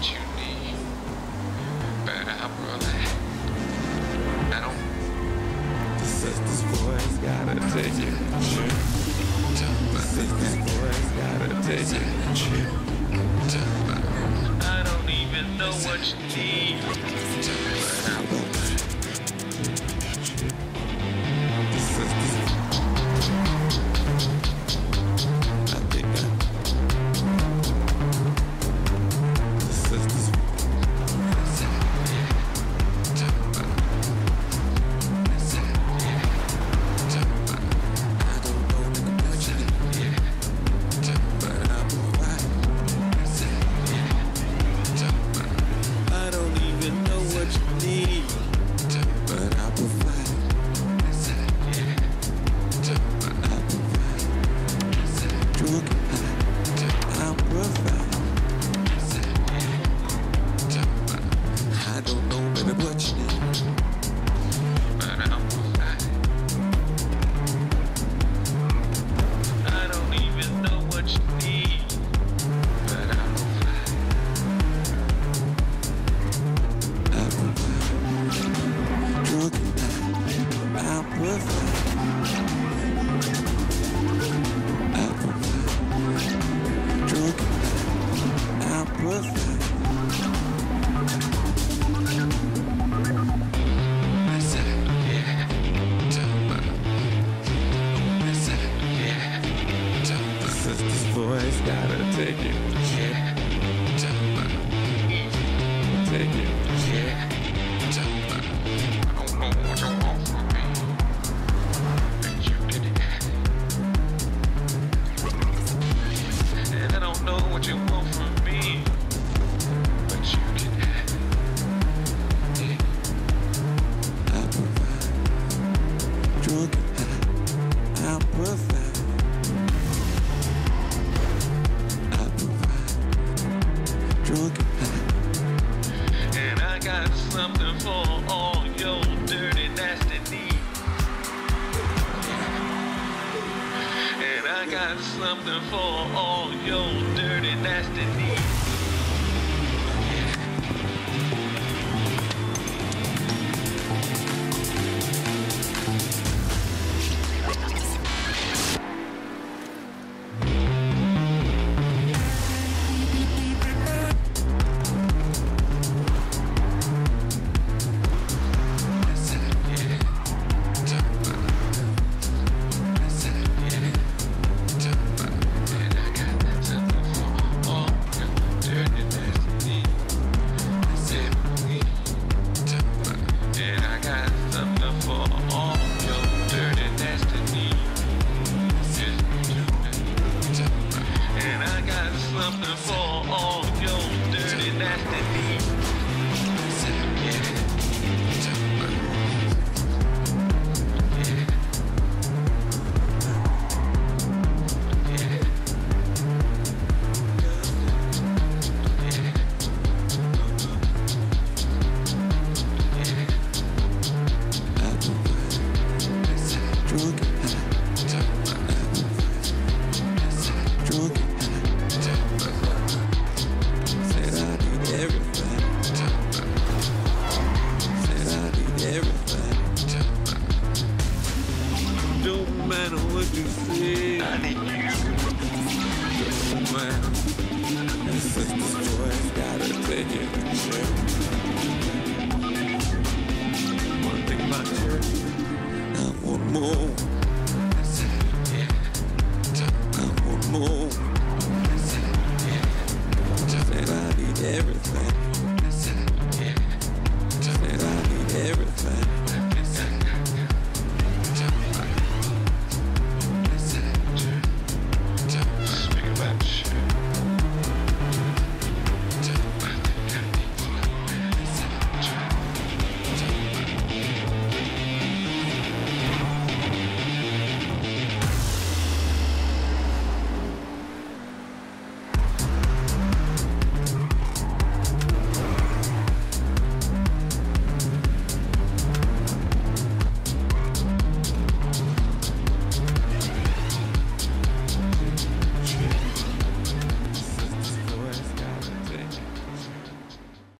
what you need, but I don't. The sister's voice gotta take it. The sister's voice gotta take it. I don't even know what you need, but I won't. The sister's Something for all your dirty, nasty needs. Something for all your dirty, nasty needs. Don't matter what you say, I need you. Don't matter. The sister's voice gotta take it.